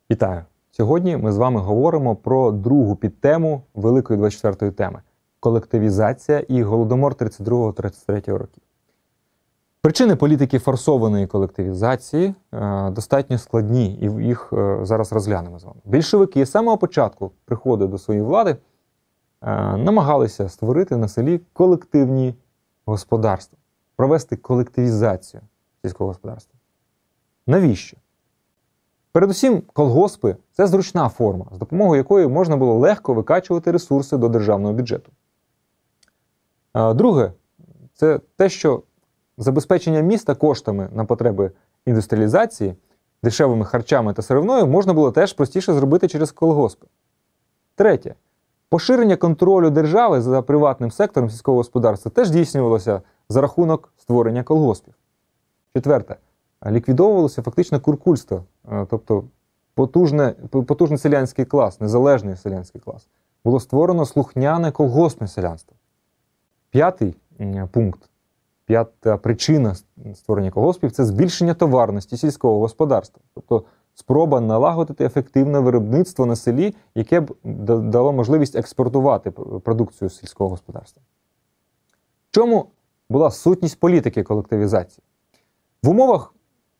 Вітаю! Сьогодні ми з вами говоримо про другу підтему великої 24-ї теми – колективізація і Голодомор 32-33 років. Причини політики форсованої колективізації достатньо складні, і їх зараз розглянемо з вами. Більшовики з самого початку приходу до своєї влади намагалися створити на селі колективні господарства, провести колективізацію сільського господарства. Навіщо? Передусім, колгоспи – це зручна форма, з допомогою якої можна було легко викачувати ресурси до державного бюджету. Друге – це те, що забезпечення міста коштами на потреби індустріалізації, дешевими харчами та сировиною можна було теж простіше зробити через колгоспи. Третє – поширення контролю держави за приватним сектором сільського господарства теж здійснювалося за рахунок створення колгоспів. Четверте – ліквідовувалося фактично куркульство, тобто потужний селянський клас, незалежний селянський клас. Було створено слухняне колгоспне селянство. П'ятий пункт, п'ята причина створення колгоспів – це збільшення товарності сільського господарства. Тобто спроба налагодити ефективне виробництво на селі, яке б дало можливість експортувати продукцію сільського господарства. В чому була сутність політики колективізації? В умовах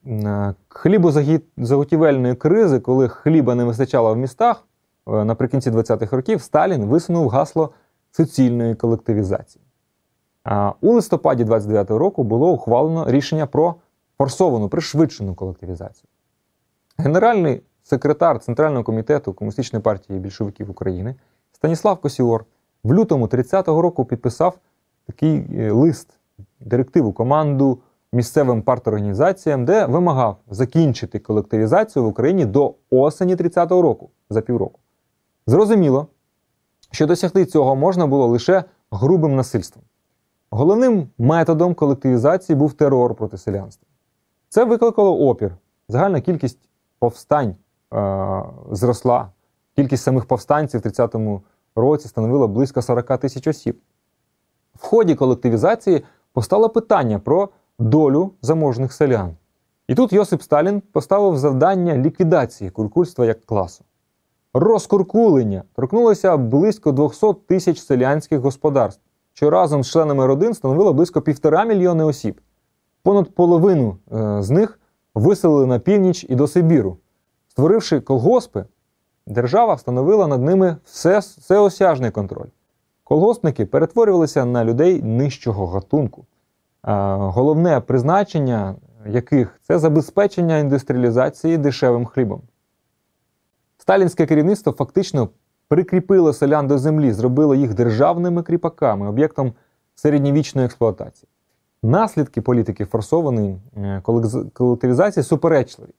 хлібозаготівельної кризи, коли хліба не вистачало в містах, наприкінці 20-х років Сталін висунув гасло суцільної колективізації. У листопаді 29-го року було ухвалено рішення про форсовану, пришвидшену колективізацію. Генеральний секретар Центрального комітету Комуністичної партії більшовиків України Станіслав Косіор в лютому 30-го року підписав такий лист, директиву, команду місцевим парторганізаціям, де вимагав закінчити колективізацію в Україні до осені 30-го року, за півроку. Зрозуміло, що досягти цього можна було лише грубим насильством. Головним методом колективізації був терор проти селянства. Це викликало опір. Загальна кількість повстань зросла. Кількість самих повстанців в 30-му році становила близько 40 тисяч осіб. В ході колективізації постало питання про долю заможних селян. І тут Йосип Сталін поставив завдання ліквідації куркульства як класу. Розкуркулення торкнулося близько 200 тисяч селянських господарств, що разом з членами родин становило близько 1,5 мільйони осіб. Понад половину з них виселили на північ і до Сибіру. Створивши колгоспи, держава встановила над ними всеосяжний контроль. Колгоспники перетворювалися на людей нижчого гатунку, головне призначення яких – це забезпечення індустріалізації дешевим хлібом. Сталінське керівництво фактично прикріпило селян до землі, зробило їх державними кріпаками, об'єктом середньовічної експлуатації. Наслідки політики форсованої колективізації суперечливі.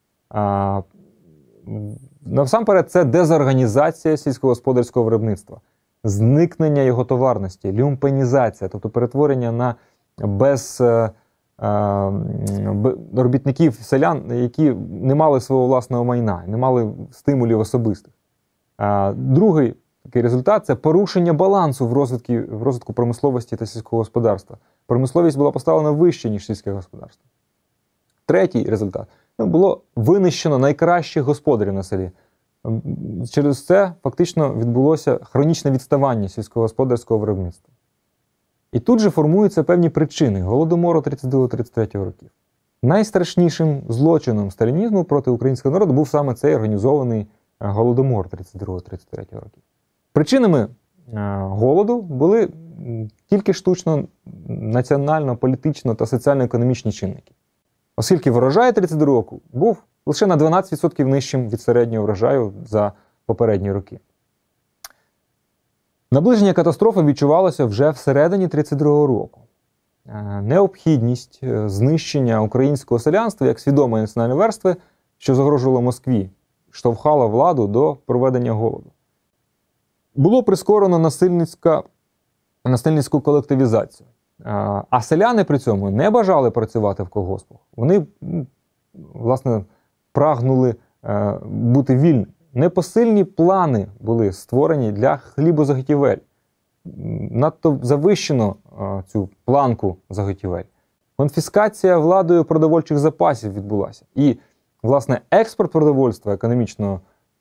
Насамперед, це дезорганізація сільськогосподарського виробництва, зникнення його товарності, люмпенізація, тобто перетворення на робітників селян, які не мали свого власного майна, не мали стимулів особистих. Другий такий результат – це порушення балансу в розвитку промисловості та сільського господарства. Промисловість була поставлена вище, ніж сільське господарство. Третій результат – було винищено найкращих господарів на селі. Через це фактично відбулося хронічне відставання сільськогосподарського виробництва. І тут же формуються певні причини Голодомору 32-33 років. Найстрашнішим злочином сталінізму проти українського народу був саме цей організований Голодомор 32-33 років. Причинами голоду були тільки штучно національно-політично та соціально-економічні чинники. Оскільки врожай 32 року був лише на 12% нижчим від середнього врожаю за попередні роки. Наближення катастрофи відчувалося вже всередині 32 року. Необхідність знищення українського селянства як свідомої національної верстви, що загрожувало Москві, штовхала владу до проведення голоду. Було прискорено насильницьку колективізацію. А селяни при цьому не бажали працювати в колгоспах. Вони, власне, прагнули бути вільними. Непосильні плани були створені для хлібозаготівель. Надто завищено цю планку заготівель. Конфіскація владою продовольчих запасів відбулася. І власне, експорт продовольства економічно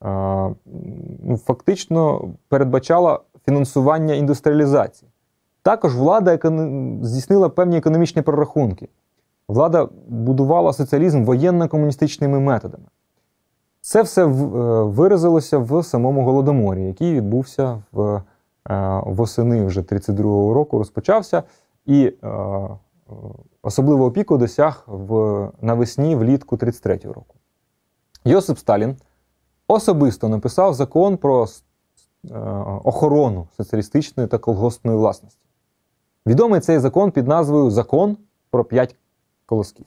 фактично передбачала фінансування індустріалізації. Також влада здійснила певні економічні прорахунки. Влада будувала соціалізм воєнно-комуністичними методами. Це все виразилося в самому Голодоморі, який відбувся восени вже 1932 року, розпочався, і особливого піку досяг навесні, влітку 1933 року. Йосип Сталін особисто написав закон про охорону соціалістичної та колгоспної власності. Відомий цей закон під назвою «Закон про 5 колосків».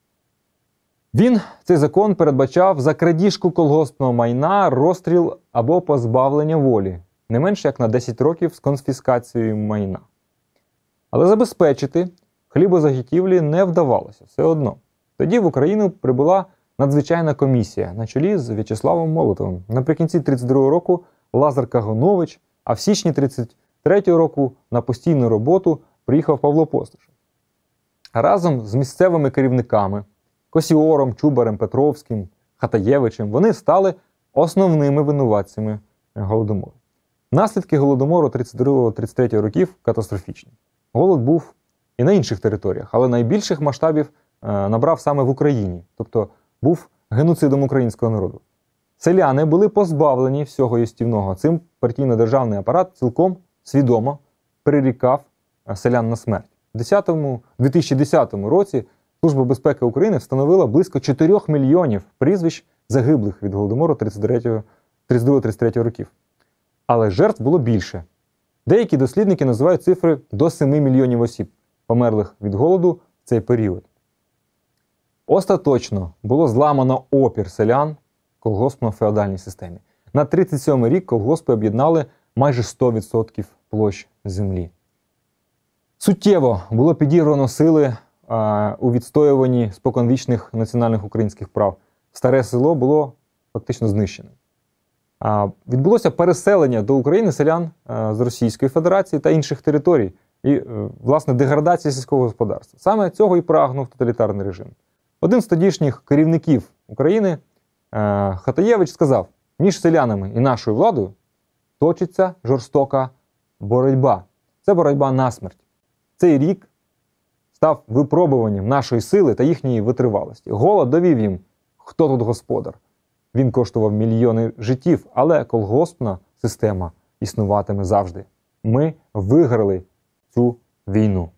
Цей закон передбачав за крадіжку колгоспного майна розстріл або позбавлення волі, не менше як на 10 років з конфіскацією майна. Але забезпечити хлібозаготівлі не вдавалося все одно. Тоді в Україну прибула надзвичайна комісія на чолі з В'ячеславом Молотовим. Наприкінці 1932 року Лазар Каганович, а в січні 1933 року на постійну роботу приїхав Павло Постишев. Разом з місцевими керівниками Косіором, Чубарем, Петровським, Хатаєвичем вони стали основними винуватцями Голодомору. Наслідки Голодомору 1932-1933 років катастрофічні. Голод був і на інших територіях, але найбільших масштабів набрав саме в Україні, тобто був геноцидом українського народу. Селяни були позбавлені всього їстівного. Цим партійно-державний апарат цілком свідомо прирікав селян на смерть. У 2010 році Служба безпеки України встановила близько 4 мільйонів прізвищ загиблих від Голодомору 1932-1933 років. Але жертв було більше. Деякі дослідники називають цифри до 7 мільйонів осіб, померлих від голоду в цей період. Остаточно було зламано опір селян колгоспно-феодальній системі. На 1937 рік колгоспи об'єднали майже 100% площ землі. Суттєво було підірвано сили у відстоюванні споконвічних національних українських прав. Старе село було фактично знищене. Відбулося переселення до України селян з Російської Федерації та інших територій і, власне, деградація сільського господарства. Саме цього і прагнув тоталітарний режим. Один з тодішніх керівників України, Хатаєвич, сказав: між селянами і нашою владою точиться жорстока боротьба. Це боротьба на смерть. Цей рік став випробуванням нашої сили та їхньої витривалості. Голод довів їм, хто тут господар. Він коштував мільйони життів, але колгоспна система існуватиме завжди. Ми виграли цю війну.